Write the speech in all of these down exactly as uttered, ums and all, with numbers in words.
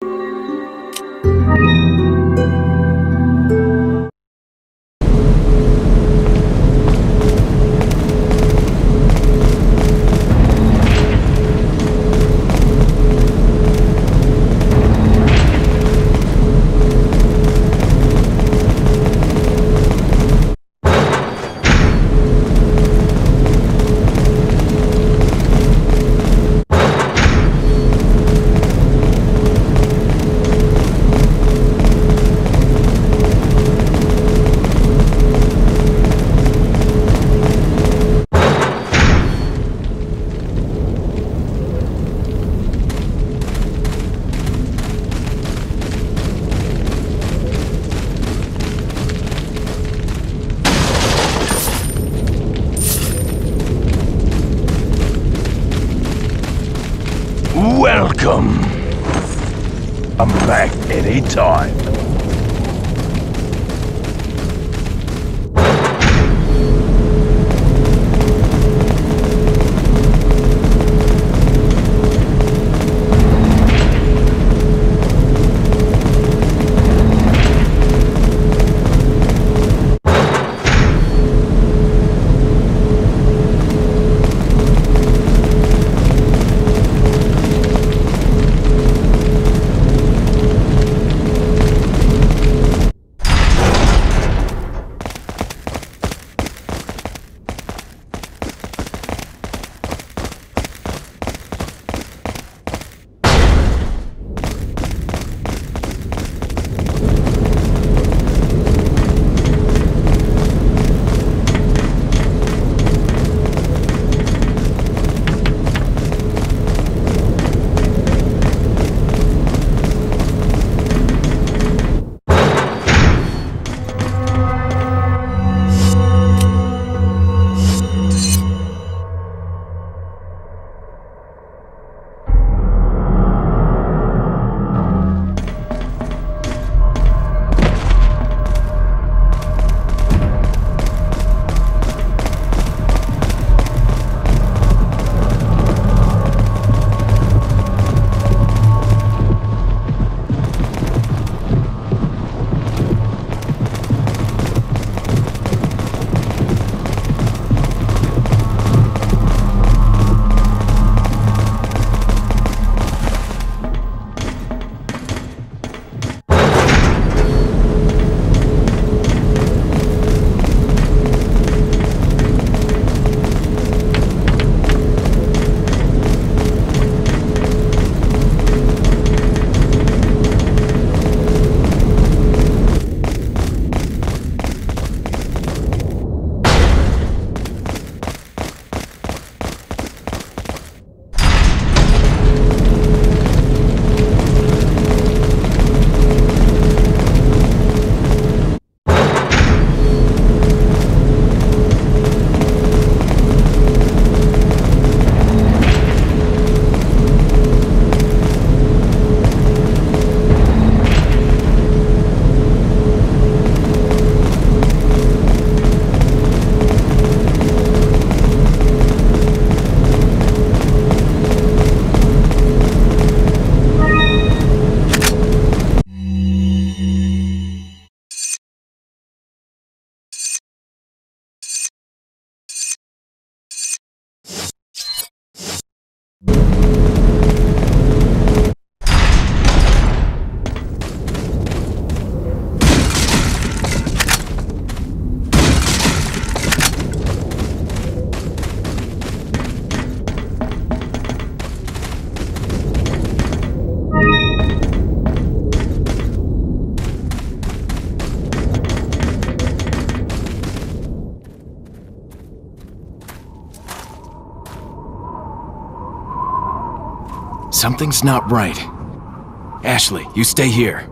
Welcome. I'm back anytime. Something's not right. Ashley, you stay here.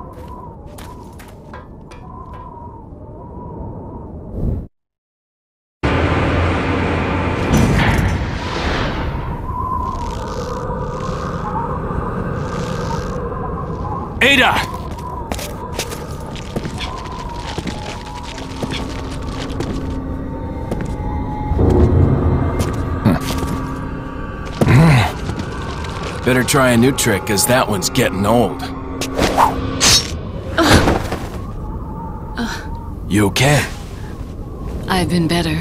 Ada! Better try a new trick, cause that one's getting old. You okay? I've been better.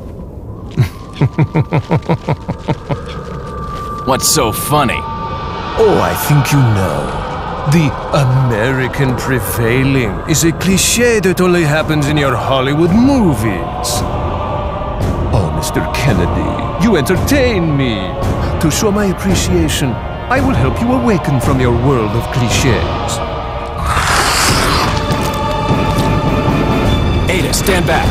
What's so funny? Oh, I think you know. The American prevailing is a cliché that only happens in your Hollywood movies. Oh, Mister Kennedy, you entertain me. To show my appreciation, I will help you awaken from your world of clichés. Ada, stand back.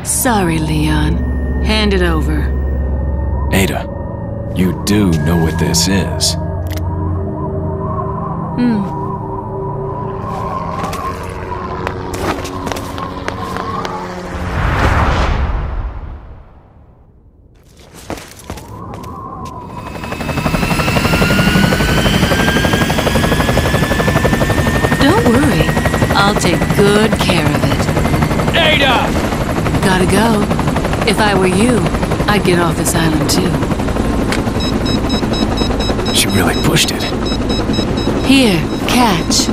Sorry, Leon. Hand it over. Ada, you do know what this is. Hmm. Don't worry. I'll take good care of it. Ada! Gotta go. If I were you, I'd get off this island too. She really pushed it. Here, catch.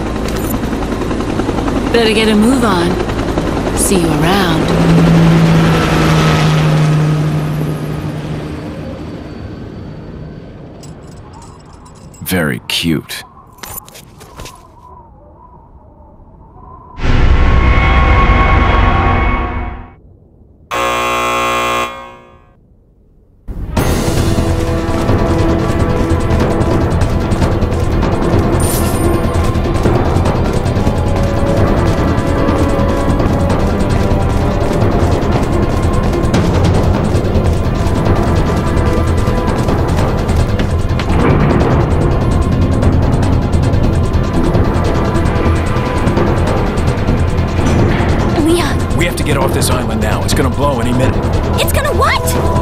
Better get a move on. See you around. Very cute. Get off this island now. It's gonna blow any minute. It's gonna what?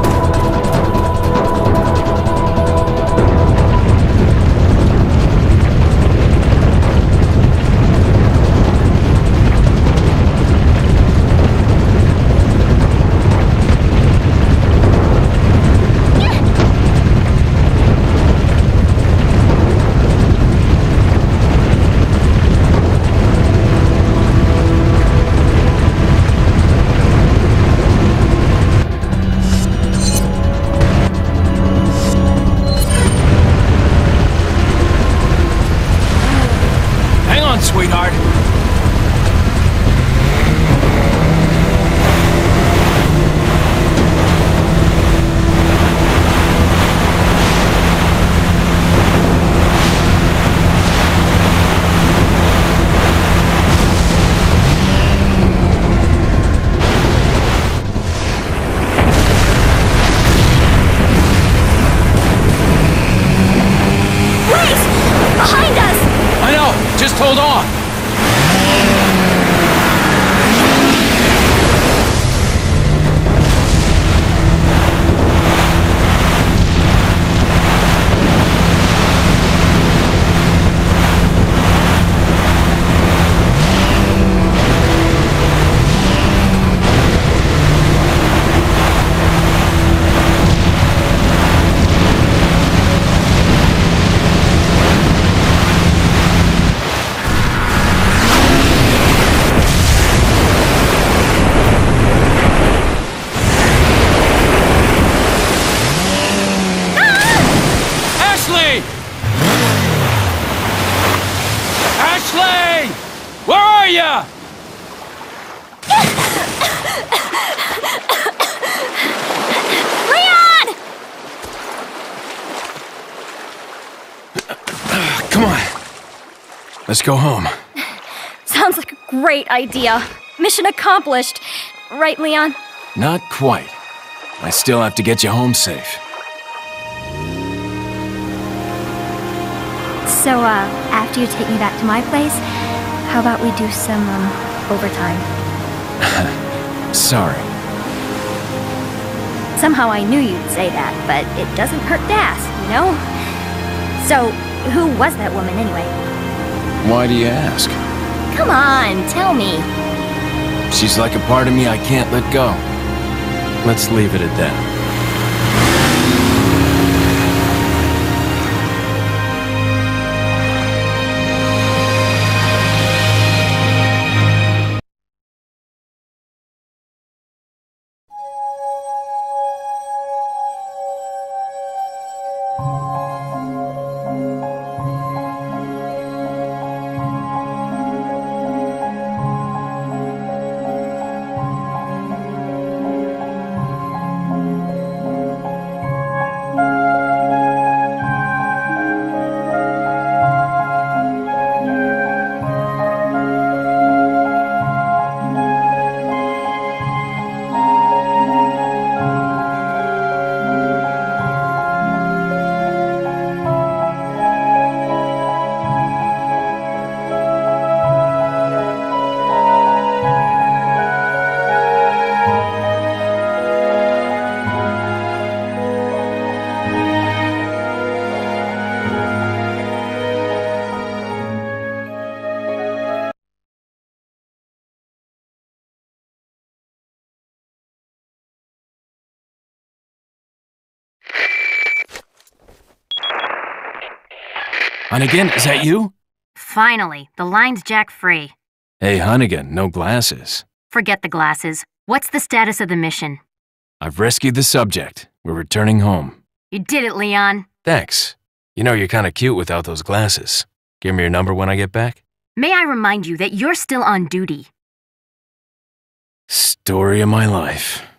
Sweetheart. Just hold on! Ashley! Where are ya? Leon! Come on. Let's go home. Sounds like a great idea. Mission accomplished. Right, Leon? Not quite. I still have to get you home safe. So, uh, after you take me back to my place, how about we do some, um, overtime? Sorry. Somehow I knew you'd say that, but it doesn't hurt to ask, you know? So, who was that woman anyway? Why do you ask? Come on, tell me. She's like a part of me I can't let go. Let's leave it at that. Hunnigan, is that you? Finally, the line's jack free. Hey, Hunnigan, no glasses. Forget the glasses. What's the status of the mission? I've rescued the subject. We're returning home. You did it, Leon. Thanks. You know you're kinda cute without those glasses. Give me your number when I get back. May I remind you that you're still on duty? Story of my life.